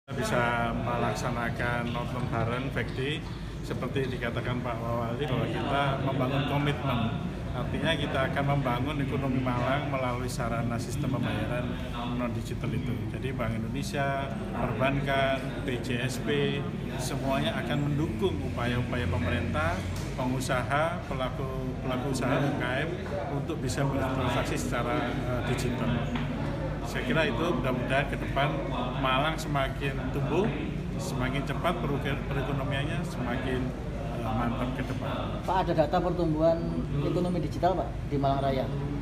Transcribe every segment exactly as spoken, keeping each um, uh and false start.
Bisa melaksanakan nonton bareng Bekti seperti dikatakan Pak Wawali bahwa kita membangun komitmen, artinya kita akan membangun ekonomi Malang melalui sarana sistem pembayaran non digital itu. Jadi Bank Indonesia, perbankan, P J S P semuanya akan mendukung upaya-upaya pemerintah, pengusaha, pelaku pelaku usaha U K M untuk bisa bertransaksi secara uh, digital. Saya kira itu mudah-mudahan ke depan Malang semakin tumbuh, semakin cepat perekonomiannya semakin uh, mantap ke depan. Pak, ada data pertumbuhan ekonomi digital Pak di Malang Raya?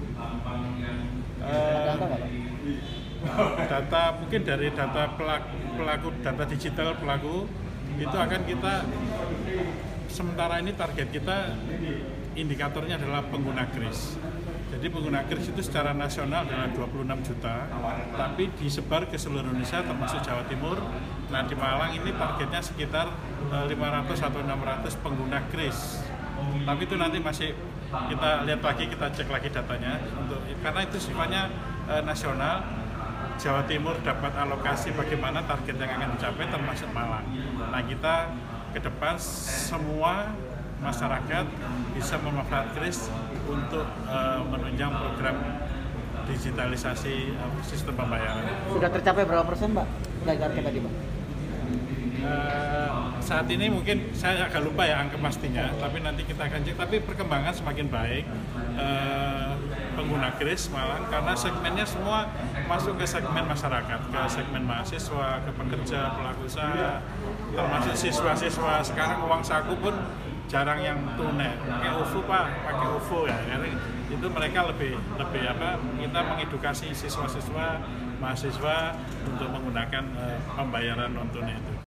Uh, ada angka nggak Pak? Data mungkin dari data pelaku, pelaku data digital pelaku itu akan kita sementara ini target kita indikatornya adalah pengguna kris. Jadi pengguna kris itu secara nasional adalah dua puluh enam juta, tapi disebar ke seluruh Indonesia termasuk Jawa Timur. Nah di Malang ini targetnya sekitar lima ratus atau enam ratus pengguna kris. Tapi itu nanti masih kita lihat lagi, kita cek lagi datanya untuk karena itu sifatnya eh, nasional. Jawa Timur dapat alokasi bagaimana target yang akan dicapai termasuk Malang. Nah kita ke depan semua masyarakat bisa memanfaatkan kris untuk uh, menunjang program digitalisasi uh, sistem pembayaran. Sudah tercapai berapa persen Pak dari target tadi Pak? Uh, saat ini mungkin saya agak lupa ya angka pastinya, tapi nanti kita akan cek. Tapi perkembangan semakin baik uh, pengguna kris Malang karena segmennya semua masuk ke segmen masyarakat, ke segmen mahasiswa, ke pekerja, pelaku usaha, termasuk siswa-siswa. Sekarang uang saku pun jarang yang tunai, pakai O V O Pak, pakai O V O ya, karena itu mereka lebih lebih apa? Kita mengedukasi siswa-siswa, mahasiswa untuk menggunakan uh, pembayaran non tunai itu.